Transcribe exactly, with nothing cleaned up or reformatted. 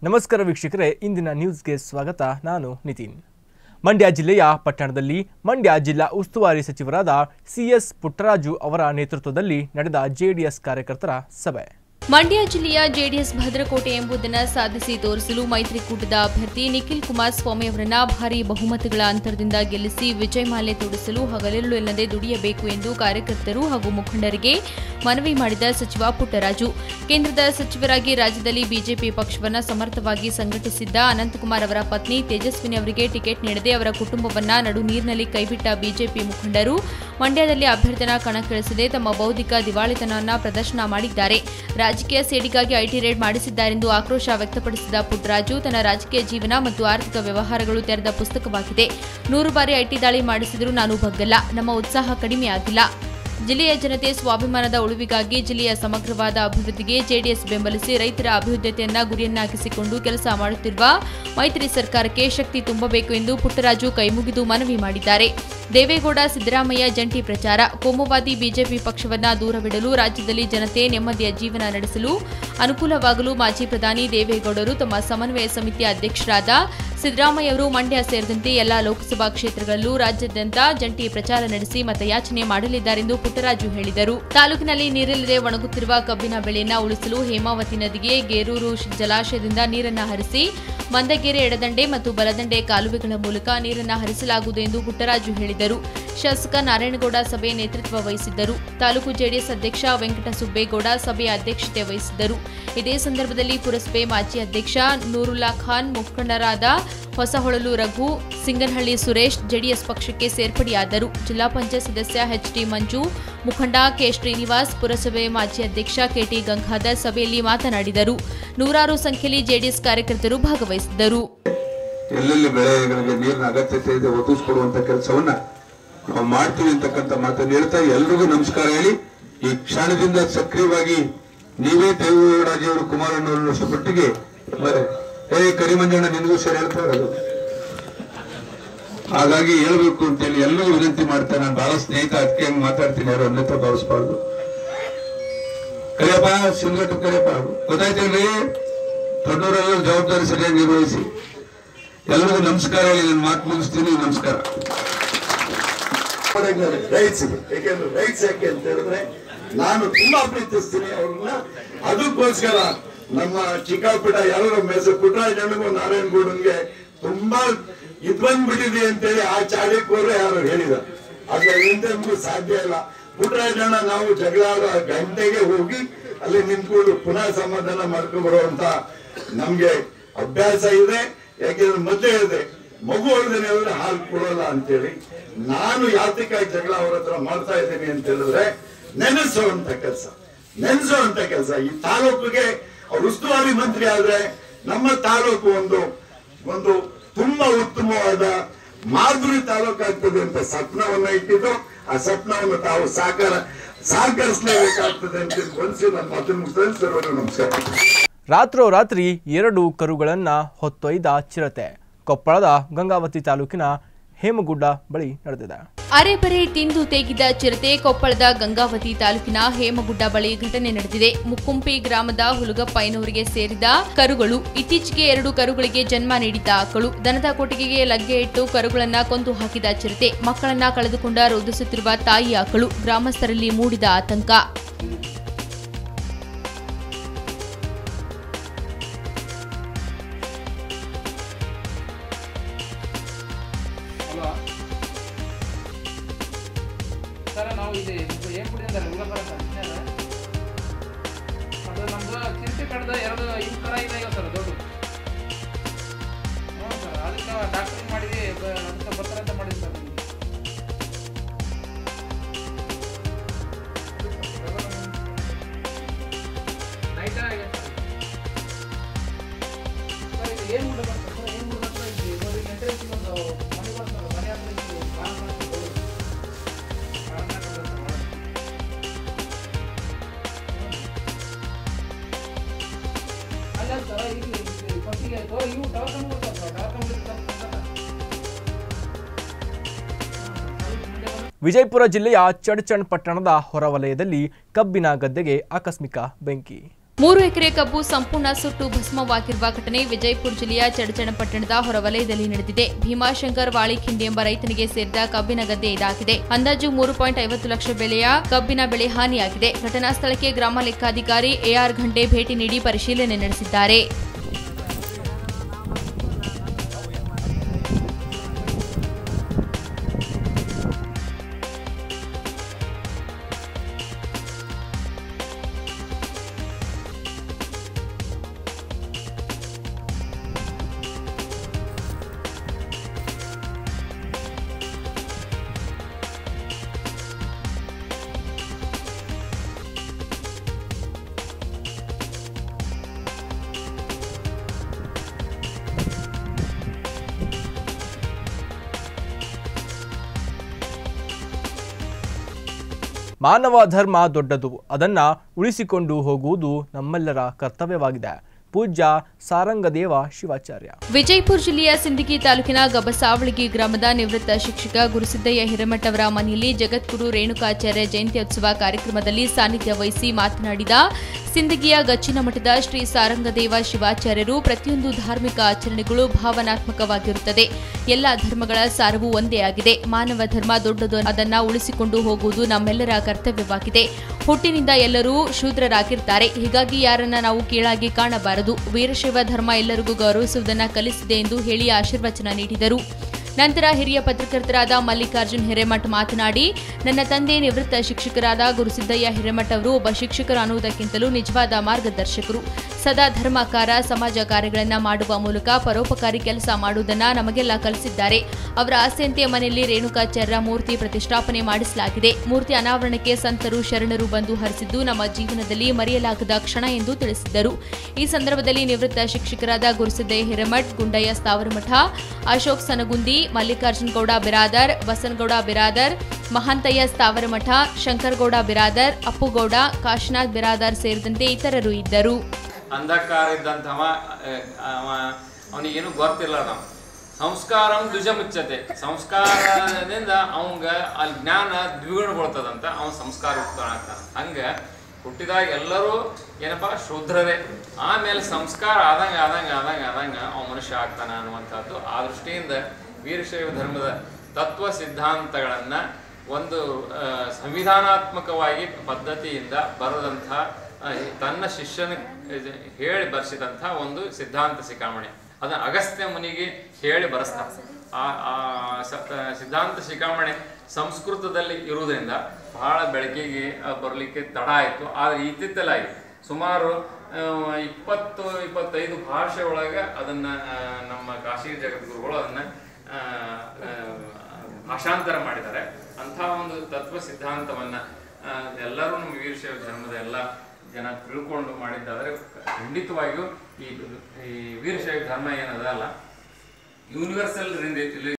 ನಮಸ್ಕಾರ ವೀಕ್ಷಕರೇ, ಇಂದಿನ ನ್ಯೂಸ್ಗೆ ಸ್ವಾಗತ. ನಾನು ನಿತಿನ್. ಮಂಡ್ಯ ಜಿಲ್ಲೆಯ ಪಟ್ಟಣದಲ್ಲಿ ಮಂಡ್ಯ ಜಿಲ್ಲಾ ಉಸ್ತುವಾರಿ ಸಚಿವರಾದ ಸಿಎಸ್ ಪುಟ್ಟರಾಜು ಅವರ ನೇತೃತ್ವದಲ್ಲಿ ನಡೆದ ಜೆಡಿಎಸ್ ಕಾರ್ಯಕರ್ತರ ಸಭೆ. ಮಂಡ್ಯ ಜಿಲ್ಲೆಯ ಜೆಡಿಎಸ್ ಭದ್ರಕೋಟೆ ಎಂಬುದನ್ನು ಸಾಧಿಸಿ ತೋರಿಸಲು ಮೈತ್ರಿಕೂಟದ ಅಭ್ಯರ್ಥಿ ನಿಖಿಲ್ ಕುಮಾರಸ್ವಾಮಿ ಅವರನ್ನ ಭಾರೀ ಬಹುಮತಗಳ ಅಂತರದಿಂದ ಗೆಲ್ಲಿಸಿ ವಿಜಯಮಾಲೆ ತೊಡಿಸಲು ಹಗಲಿರುಳು ಎನ್ನದೆ ದುಡಿಯಬೇಕು ಎಂದು ಕಾರ್ಯಕರ್ತರು ಹಾಗೂ ಮುಖಂಡರಿಗೆ ಮನವಿ ಮಾಡಿದ ಸಚಿವ ಪುಟ್ಟರಾಜು, ಕೇಂದ್ರದ ಸಚಿವರಾಗಿ ರಾಜ್ಯದಲ್ಲಿ ಬಿಜೆಪಿ ಪಕ್ಷವನ್ನು ಸಮರ್ಥವಾಗಿ ಸಂಘಟಿಸಿದ್ದ ಅನಂತಕುಮಾರ್ ಅವರ ಪತ್ನಿ ತೇಜಸ್ವಿನಿ ಅವರಿಗೆ ಟಿಕೆಟ್ ನೀಡದೆ ಅವರ ಕುಟುಂಬವನ್ನ ನಡು ನೀರಿನಲ್ಲಿ ಕೈಬಿಟ್ಟ ಬಿಜೆಪಿ ಮುಖಂಡರು ಮಂಡ್ಯದಲ್ಲಿ ಅಭ್ಯರ್ಥಿನ ಕಣಕ್ಕಿಳಿಸದೆ ತಮ್ಮ ಬೌದ್ಧಿಕ ದಿವಾಳಿತನವನ್ನು ಪ್ರದರ್ಶನ ಮಾಡಿದ್ದಾರೆ. ರಾಜಕೀಯ ಸೇಡಿಗಾಗಿ ಐಟಿ ರೇಡ್ ಮಾಡಿಸಿದ್ದಾರೆಂದು ಆಕ್ರೋಶ ವ್ಯಕ್ತಪಡಿಸಿದ ಪುಟ್ಟರಾಜು, ತನ್ನ ರಾಜಕೀಯ ಜೀವನ ಮತ್ತು ಆರ್ಥಿಕ ವ್ಯವಹಾರಗಳು ತೆರೆದ ಪುಸ್ತಕವಾಗಿದೆ. ನೂರು ಬಾರಿ ಐಟಿ ದಾಳಿ ಮಾಡಿಸಿದರೂ ನಾನು ಬಗ್ಗಲ್ಲ. ನಮ್ಮ ಉತ್ಸಾಹ ಕಡಿಮೆಯಾಗಿಲ್ಲ. ಜಿಲ್ಲೆಯ ಜನತೆ ಸ್ವಾಭಿಮಾನದ ಉಳಿವಿಗಾಗಿ ಜಿಲ್ಲೆಯ ಸಮಗ್ರವಾದ ಅಭಿವೃದ್ಧಿಗೆ ಜೆಡಿಎಸ್ ಬೆಂಬಲಿಸಿ ರೈತರ ಅಭಿವೃದ್ಧಿಯನ್ನ ಗುರಿಯನ್ನಾಗಿಸಿಕೊಂಡು ಕೆಲಸ ಮಾಡುತ್ತಿರುವ ಮೈತ್ರಿ ಸರ್ಕಾರಕ್ಕೆ ಶಕ್ತಿ ತುಂಬಬೇಕು ಎಂದು ಪುಟ್ಟರಾಜು ಕೈಮುಗಿದು ಮನವಿ ಮಾಡಿದ್ದಾರೆ. ದೇವೇಗೌಡ ಸಿದ್ದರಾಮಯ್ಯ ಜಂಟಿ ಪ್ರಚಾರ. ಕೋಮುವಾದಿ ಬಿಜೆಪಿ ಪಕ್ಷವನ್ನ ದೂರವಿಡಲು ರಾಜ್ಯದಲ್ಲಿ ಜನತೆ ನೆಮ್ಮದಿಯ ಜೀವನ ನಡೆಸಲು ಅನುಕೂಲವಾಗಲು ಮಾಜಿ ಪ್ರಧಾನಿ ದೇವೇಗೌಡರು ತಮ್ಮ ಸಮನ್ವಯ ಸಮಿತಿಯ ಅಧ್ಯಕ್ಷರಾದ ಸಿದ್ದರಾಮಯ್ಯ ಅವರು ಮಂಡ್ಯ ಸೇರಿದಂತೆ ಎಲ್ಲಾ ಲೋಕಸಭಾ ಕ್ಷೇತ್ರಗಳಲ್ಲೂ ರಾಜ್ಯಾದ್ಯಂತ ಜಂಟಿ ಪ್ರಚಾರ ನಡೆಸಿ ಮತಯಾಚನೆ ಮಾಡಲಿದ್ದಾರೆಂದು ಪುಟ್ಟರಾಜು ಹೇಳಿದರು. ತಾಲೂಕಿನಲ್ಲಿ ನೀರಿಲ್ಲದೆ ಒಣಗುತ್ತಿರುವ ಕಬ್ಬಿನ ಬೆಳೆಯನ್ನು ಉಳಿಸಲು ಹೇಮಾವತಿ ನದಿಗೆ ಗೇರೂರು ಜಲಾಶಯದಿಂದ ನೀರನ್ನು ಹರಿಸಿ ಮಂದಗೆರೆ ಎಡದಂಡೆ ಮತ್ತು ಬಲದಂಡೆ ಕಾಲುವೆಗಳ ಮೂಲಕ ನೀರನ್ನು ಹರಿಸಲಾಗುವುದು ಎಂದು ಪುಟ್ಟರಾಜು ಹೇಳಿದರು. ಶಾಸಕ ನಾರಾಯಣಗೌಡ ಸಭೆ ನೇತೃತ್ವ ವಹಿಸಿದ್ದರು. ತಾಲೂಕು ಜೆಡಿಎಸ್ ಅಧ್ಯಕ್ಷ ವೆಂಕಟಸುಬ್ಬೇಗೌಡ ಸಭೆಯ ಅಧ್ಯಕ್ಷತೆ ವಹಿಸಿದ್ದರು. ಇದೇ ಸಂದರ್ಭದಲ್ಲಿ ಪುರಸಭೆ ಮಾಜಿ ಅಧ್ಯಕ್ಷ ನೂರುಲ್ಲಾ ಖಾನ್, ಮುಖಂಡರಾದ ಹೊಸಹೊಳಲು ರಘು, ಸಿಂಗನಹಳ್ಳಿ ಸುರೇಶ್ ಜೆಡಿಎಸ್ ಪಕ್ಷಕ್ಕೆ ಸೇರ್ಪಡೆಯಾದರು. ಜಿಲ್ಲಾ ಪಂಚಾಯತ್ ಸದಸ್ಯ ಎಚ್ಡಿ ಮಂಜು, ಮುಖಂಡ ಕೆ ಶ್ರೀನಿವಾಸ್, ಪುರಸಭೆ ಮಾಜಿ ಅಧ್ಯಕ್ಷ ಕೆಟಿ ಗಂಗಾಧರ್ ಸಭೆಯಲ್ಲಿ ಮಾತನಾಡಿದರು. ನೂರಾರು ಸಂಖ್ಯೆಯಲ್ಲಿ ಜೆಡಿಎಸ್ ಕಾರ್ಯಕರ್ತರು ಭಾಗವಹಿಸಿದ್ದರು. ಎಲ್ಲೆಲ್ಲಿ ಬೆಳೆಗಳಿಗೆ ನೀರಿನ ಅಗತ್ಯತೆ ಇದೆ ಒದಗಿಸಿಕೊಡುವಂತ ಕೆಲಸವನ್ನ ನಾವು ಮಾಡ್ತೀವಿ ಅಂತಕ್ಕಂಥ ಮಾತನ್ನು ಹೇಳ್ತಾ ಎಲ್ರಿಗೂ ನಮಸ್ಕಾರ ಹೇಳಿ, ಈ ಕ್ಷಣದಿಂದ ಸಕ್ರಿಯವಾಗಿ ನೀವೇ ದೇವೇಗೌಡಜಿಯವರು ಕುಮಾರಣ್ಣವರು ಮಟ್ಟಿಗೆ ಏ ಕರಿಮಂಜಣ್ಣ ನಿನಗೂ ಸರಿ ಹೇಳ್ತಾ ಇರೋದು, ಹಾಗಾಗಿ ಹೇಳ್ಬೇಕು ಅಂತೇಳಿ ಎಲ್ಲರೂ ವಿನಂತಿ ಮಾಡ್ತಾರೆ. ನಾನು ಬಹಳ ಸ್ನೇಹಿತ, ಅದಕ್ಕೆ ಹೆಂಗ್ ಮಾತಾಡ್ತೀನಿ, ಯಾರು ಅನ್ಯತಾ ಭಾವಿಸಬಾರ್ದು. ಕರಿಯಪ್ಪ ಸಿಂಗಟ್ಟು ಕರಿಯಪ್ಪ, ಗೊತ್ತಾಯ್ತೇನ್ರಿ? ದೊಡ್ಡವರೆಲ್ಲ ಜವಾಬ್ದಾರಿ ಸರಿಯಾಗಿ ನಿರ್ವಹಿಸಿ. ಎಲ್ಲರಿಗೂ ನಮಸ್ಕಾರ ಹೇಳಿ ನಾನು ಮಾತು ಮುಗಿಸ್ತೀನಿ. ನಮಸ್ಕಾರ. ರೈಟ್ಸ್ ಯಾಕೆಂದ್ರೆ ರೈಟ್ಸ್ ಯಾಕೆ ಅಂತ ಹೇಳಿದ್ರೆ ನಾನು ತುಂಬಾ ಪ್ರೀತಿಸ್ತೀನಿ ಅವ್ರನ್ನ. ಅದಕ್ಕೋಸ್ಕರ ನಮ್ಮ ಚಿಕ್ಕಪುಟ ಎಲ್ಲರೂ ಮೆಸ ಪುಟ್ಟರಾಜನಿಗೂ ನಾರಾಯಣಗೌಡನ್ಗೆ ತುಂಬಾ ಇದ್ ಬಂದ್ಬಿಟ್ಟಿದೆ ಅಂತೇಳಿ ಆ ಚಾಡಿಕೋರು ಯಾರು ಹೇಳಿದ್ದಾರೆ. ಅದ್ರ ಹಿಂದೆಂಗೂ ಸಾಧ್ಯ ಇಲ್ಲ. ಪುಟ್ಟರಾಜಣ್ಣ ನಾವು ಜಗಳ ಗಂಟೆಗೆ ಹೋಗಿ ಅಲ್ಲಿ ನಿಂತ್ಕೊಂಡು ಪುನಃ ಸಮಾಧಾನ ಮಾಡ್ಕೊಂಡು ಬರುವಂತ ನಮ್ಗೆ ಅಭ್ಯಾಸ ಇದೆ. ಯಾಕೆಂದ್ರೆ ಮೊದಲೇ ಇದೆ, ಮಗು ಹೊಡೆದೇನೆ ಹೇಳಿದ್ರೆ ಹಾಲು ಕೊಡೋಲ್ಲ ಅಂತೇಳಿ. ನಾನು ಯಾತಿಕಾಗಿ ಜಗಳ ಅವ್ರ ಹತ್ರ ಮಾಡ್ತಾ ಇದ್ದೀನಿ ಅಂತ ಹೇಳಿದ್ರೆ ನೆನೆಸುವಂತ ಕೆಲಸ ನೆನೆಸುವಂತ ಕೆಲಸ ಈ ತಾಲೂಕಿಗೆ ಅವ್ರು ಉಸ್ತುವಾರಿ ಮಂತ್ರಿ ಆದ್ರೆ ನಮ್ಮ ತಾಲೂಕು ಒಂದು ಒಂದು ತುಂಬಾ ಉತ್ತಮವಾದ ಮಾದರಿ ತಾಲೂಕು ಆಗ್ತದೆ ಅಂತ ಸ್ವಪ್ನವನ್ನ ಇಟ್ಟಿದ್ದು. ಆ ಸ್ವಪ್ನವನ್ನು ತಾವು ಸಾಕಾರ ಸಹಕರಿಸಲೇಬೇಕಾಗ್ತದೆ ಅಂತ ಮನಸ್ಸು ನನ್ನ ಮಾತನ್ನು ಮುಗಿಸ್ತೇನೆ. ಸರ್ವರು ನಮಸ್ಕಾರ. ರಾತ್ರೋರಾತ್ರಿ ಎರಡು ಕರುಗಳನ್ನ ಹೊತ್ತೊಯ್ದ ಚಿರತೆ ಕೊಪ್ಪಳದ ಗಂಗಾವತಿ ತಾಲೂಕಿನ ಹೇಮಗುಡ್ಡ ಬಳಿ ನಡೆದಿದೆ. ಅರೆಬರೆ ತಿಂದು ತೇಗಿದ ಚಿರತೆ ಕೊಪ್ಪಳದ ಗಂಗಾವತಿ ತಾಲೂಕಿನ ಹೇಮಗುಡ್ಡ ಬಳಿ ಘಟನೆ ನಡೆದಿದೆ. ಮುಕ್ಕುಂಪಿ ಗ್ರಾಮದ ಹುಲಗಪ್ಪಯ್ಯನವರಿಗೆ ಸೇರಿದ ಕರುಗಳು. ಇತ್ತೀಚೆಗೆ ಎರಡು ಕರುಗಳಿಗೆ ಜನ್ಮ ನೀಡಿದ್ದ ಆಕಳು. ದನದ ಕೊಟ್ಟಿಗೆಗೆ ಲಗ್ಗೆ ಇಟ್ಟು ಕರುಗಳನ್ನ ಕೊಂದು ಹಾಕಿದ ಚಿರತೆ. ಮಕ್ಕಳನ್ನ ಕಳೆದುಕೊಂಡ ರೋಧಿಸುತ್ತಿರುವ ತಾಯಿ ಆಕಳು. ಗ್ರಾಮಸ್ಥರಲ್ಲಿ ಮೂಡಿದ ಆತಂಕ. ಸರ್ ನಾವು ಇದು ಏನು ಕುಡಿದ್ರೆ ಹುಡುಗ ಅದು ನಮ್ದು ಚಿಂತೆ ಕಡ್ದ ಎರಡು ಇವು ಕರ ಇದೆ ಸರ್ ದೊಡ್ಡ. ಹ್ಞೂ ಸರ್, ಅದಕ್ಕೆ ಡಾಕ್ಟ್ರಿಗೆ ಮಾಡಿದ್ವಿ, ಅದಕ್ಕೆ ಬರ್ತಾರೆ ಅಂತ ಮಾಡಿದ್ವಿ ಸರ್. ನೈಟ್ ಆಗಿದೆ ಸರ್. ಇದು ಏನು ಮುಡ ಬರ್ತದೆ ಸರ್? ಏನು ಮುಡ ಬರ್ತದೆ? ಇದು ಎಂಟ್ರೆ ಒಂದು ಮನೆ ಬರ್ತದೆ, ಮನೆ ಹತ್ರ ಕಾರಣ ಮಾಡ್ತೀವಿ. ವಿಜಯಪುರ ಜಿಲ್ಲೆಯ ಚಡಚಣ್ ಪಟ್ಟಣದ ಹೊರವಲಯದಲ್ಲಿ ಕಬ್ಬಿನ ಗದ್ದೆಗೆ ಆಕಸ್ಮಿಕ ಬೆಂಕಿ. ಮೂರು ಎಕರೆ ಕಬ್ಬು ಸಂಪೂರ್ಣ ಸುಟ್ಟು ಭಸ್ಮವಾಗಿರುವ ಘಟನೆ ವಿಜಯಪುರ ಜಿಲ್ಲೆಯ ಚಡಚಣಪಟ್ಟಣದ ಹೊರವಲಯದಲ್ಲಿ ನಡೆದಿದೆ. ಭೀಮಾಶಂಕರ್ ವಾಳಿಖಿಂಡಿ ಎಂಬ ರೈತನಿಗೆ ಸೇರಿದ ಕಬ್ಬಿನ ಗದ್ದೆ ಇದಾಗಿದೆ. ಅಂದಾಜು ಮೂರು ಪಾಯಿಂಟ್ ಐವತ್ತು ಲಕ್ಷ ಬೆಲೆಯ ಕಬ್ಬಿನ ಬೆಳೆ ಹಾನಿಯಾಗಿದೆ. ಘಟನಾ ಸ್ಥಳಕ್ಕೆ ಗ್ರಾಮ ಲೆಕ್ಕಾಧಿಕಾರಿ ಎಆರ್ ಘಂಟೆ ಭೇಟಿ ನೀಡಿ ಪರಿಶೀಲನೆ ನಡೆಸಿದ್ದಾರೆ. ಮಾನವ ಧರ್ಮ ದೊಡ್ಡದು, ಅದನ್ನ ಉಳಿಸಿಕೊಂಡು ಹೋಗುವುದು ನಮ್ಮೆಲ್ಲರ ಕರ್ತವ್ಯವಾಗಿದೆ. ಪೂಜ್ಯ ಸಾರಂಗದೇವ ಶಿವಾಚಾರ್ಯ. ವಿಜಯಪುರ ಜಿಲ್ಲೆಯ ಸಿಂದಗಿ ತಾಲೂಕಿನ ಗಬಸಾವಳಗಿ ಗ್ರಾಮದ ನಿವೃತ್ತ ಶಿಕ್ಷಕ ಗುರುಸಿದ್ದಯ್ಯ ಹಿರೇಮಠ ಅವರ ಮನೆಯಲ್ಲಿ ಜಗದ್ಗುರು ರೇಣುಕಾಚಾರ್ಯ ಜಯಂತ್ಯೋತ್ಸವ ಕಾರ್ಯಕ್ರಮದಲ್ಲಿ ಸಾನ್ನಿಧ್ಯ ವಹಿಸಿ ಮಾತನಾಡಿದ ಸಿಂದಗಿಯ ಗಚ್ಚಿನ ಮಠದ ಶ್ರೀ ಸಾರಂಗದೇವ ಶಿವಾಚಾರ್ಯರು, ಪ್ರತಿಯೊಂದು ಧಾರ್ಮಿಕ ಆಚರಣೆಗಳು ಭಾವನಾತ್ಮಕವಾಗಿರುತ್ತದೆ. ಎಲ್ಲ ಧರ್ಮಗಳ ಸಾರವು ಒಂದೇ ಆಗಿದೆ. ಮಾನವ ಧರ್ಮ ದೊಡ್ಡದು, ಅದನ್ನ ಉಳಿಸಿಕೊಂಡು ಹೋಗುವುದು ನಮ್ಮೆಲ್ಲರ ಕರ್ತವ್ಯವಾಗಿದೆ. ಹುಟ್ಟಿನಿಂದ ಎಲ್ಲರೂ ಶೂದ್ರರಾಗಿರ್ತಾರೆ. ಹೀಗಾಗಿ ಯಾರನ್ನ ನಾವು ಕೀಳಾಗಿ ಕಾಣಬಾರದು. ವೀರಶೈವ ಧರ್ಮ ಎಲ್ಲರಿಗೂ ಗೌರವಿಸುವುದನ್ನು ಕಲಿಸಿದೆ ಎಂದು ಹೇಳಿ ಆಶೀರ್ವಚನ ನೀಡಿದರು. ನಂತರ ಹಿರಿಯ ಪತ್ರಕರ್ತರಾದ ಮಲ್ಲಿಕಾರ್ಜುನ್ ಹಿರೇಮಠ್ ಮಾತನಾಡಿ, ನನ್ನ ತಂದೆ ನಿವೃತ್ತ ಶಿಕ್ಷಕರಾದ ಗುರುಸಿದ್ದಯ್ಯ ಹಿರೇಮಠ್ ಅವರು ಒಬ್ಬ ಶಿಕ್ಷಕರು ಅನ್ನುವುದಕ್ಕಿಂತಲೂ ನಿಜವಾದ ಮಾರ್ಗದರ್ಶಕರು. ಸದಾ ಧರ್ಮಕಾರ ಸಮಾಜ ಕಾರ್ಯಗಳನ್ನು ಮಾಡುವ ಮೂಲಕ ಪರೋಪಕಾರಿ ಕೆಲಸ ಮಾಡುವುದನ್ನು ನಮಗೆಲ್ಲ ಕಲಿಸಿದ್ದಾರೆ. ಅವರ ಆಸೆಯಂತೆ ಮನೆಯಲ್ಲಿ ರೇಣುಕಾಚಾರ್ಯ ಮೂರ್ತಿ ಪ್ರತಿಷ್ಠಾಪನೆ ಮಾಡಿಸಲಾಗಿದೆ. ಮೂರ್ತಿ ಅನಾವರಣಕ್ಕೆ ಸಂತರು ಶರಣರು ಬಂದು ಹರಿಸಿದ್ದು ನಮ್ಮ ಜೀವನದಲ್ಲಿ ಮರೆಯಲಾಗದ ಕ್ಷಣ ಎಂದು ತಿಳಿಸಿದ್ದರು. ಈ ಸಂದರ್ಭದಲ್ಲಿ ನಿವೃತ್ತ ಶಿಕ್ಷಕರಾದ ಗುರುಸಿದ್ದಯ್ಯ ಹಿರೇಮಠ್, ಗುಂಡಯ್ಯ ಸ್ಥಾವರಮಠ, ಅಶೋಕ್ ಸನಗುಂದಿ, ಮಲ್ಲಿಕಾರ್ಜುನ್ ಗೌಡ ಬಿರಾದರ್, ಬಸನಗೌಡ ಬಿರಾದರ್, ಮಹಾಂತಯ್ಯ ಸ್ಥಾವರಮಠ, ಶಂಕರಗೌಡ ಬಿರಾದರ್, ಅಪ್ಪುಗೌಡ, ಕಾಶಿನಾಥ್ ಬಿರಾದರ್ ಸೇರಿದಂತೆ ಇತರರು ಇದ್ದರು. ಅಂಧಕಾರ ಇದ್ದಂಥವ ಅವನಿಗೇನು ಗೊತ್ತಿಲ್ಲ. ನಾವು ಸಂಸ್ಕಾರಂ ದ್ವಿಜ ಮುಚ್ಚತೆ, ಸಂಸ್ಕಾರದಿಂದ ಅವಂಗ ಅಲ್ಲಿ ಜ್ಞಾನ ದ್ವಿಗುಣಗೊಳ್ತದಂತ, ಅವನ ಸಂಸ್ಕಾರ ಆಗ್ತಾನೆ. ಹಂಗೆ ಹುಟ್ಟಿದಾಗ ಎಲ್ಲರೂ ಏನಪ್ಪ ಶೂದ್ರರೇ. ಆಮೇಲೆ ಸಂಸ್ಕಾರ ಆದಂಗೆ ಆದಂಗೆ ಆದಂಗೆ ಆದಂಗೆ ಅವ ಮನುಷ್ಯ ಆಗ್ತಾನೆ ಅನ್ನುವಂಥದ್ದು. ಆ ದೃಷ್ಟಿಯಿಂದ ವೀರಶೈವ ಧರ್ಮದ ತತ್ವ ಸಿದ್ಧಾಂತಗಳನ್ನು ಒಂದು ಸಂವಿಧಾನಾತ್ಮಕವಾಗಿ ಪದ್ಧತಿಯಿಂದ ಬರೆದಂಥ, ತನ್ನ ಶಿಷ್ಯನ ಹೇಳಿ ಬರೆಸಿದಂಥ ಒಂದು ಸಿದ್ಧಾಂತ ಶಿಖಾಮಣಿ. ಅದನ್ನು ಅಗಸ್ತ್ಯ ಮುನಿಗೆ ಹೇಳಿ ಬರೆಸ್ತಾರೆ. ಆ ಸಿದ್ಧಾಂತ ಶಿಖಾಮಣಿ ಸಂಸ್ಕೃತದಲ್ಲಿ ಇರುವುದರಿಂದ ಬಹಳ ಬೆಳಕಿಗೆ ಬರಲಿಕ್ಕೆ ತಡ ಆಯಿತು. ಆದರೆ ಇತ್ತಿತ್ತಲಾಗಿ ಸುಮಾರು ಇಪ್ಪತ್ತು ಇಪ್ಪತ್ತೈದು ಭಾಷೆ ಒಳಗೆ ಅದನ್ನು ನಮ್ಮ ಕಾಶಿ ಜಗದ್ಗುರುಗಳು ಅದನ್ನು ಭಾಷಾಂತರ ಮಾಡಿದ್ದಾರೆ. ಅಂಥ ಒಂದು ತತ್ವ ಸಿದ್ಧಾಂತವನ್ನು ಎಲ್ಲರೂ ನಮ್ಮ ವೀರಶೈವ ಧರ್ಮದ ಎಲ್ಲ ಜನ ತಿಳ್ಕೊಂಡು ಮಾಡಿದ್ದಾದರೆ ಖಂಡಿತವಾಗಿಯೂ ಈ ವೀರಶೈವ ಧರ್ಮ ಏನದಲ್ಲ ಯೂನಿವರ್ಸಲ್